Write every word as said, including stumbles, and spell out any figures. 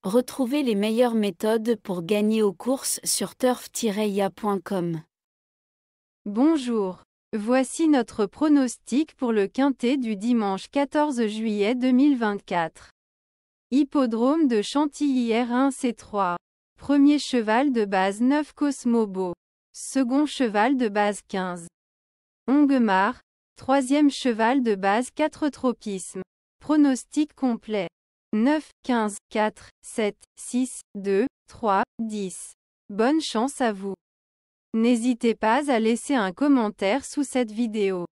Retrouvez les meilleures méthodes pour gagner aux courses sur turf tiret i a point com. Bonjour. Voici notre pronostic pour le quintet du dimanche quatorze juillet deux mille vingt-quatre. Hippodrome de Chantilly R un C trois. Premier cheval de base neuf Cosmobo. Second cheval de base quinze. Onguemar. Troisième cheval de base quatre Tropisme. Pronostic complet. neuf, quinze, quatre, sept, six, deux, trois, dix. Bonne chance à vous. N'hésitez pas à laisser un commentaire sous cette vidéo.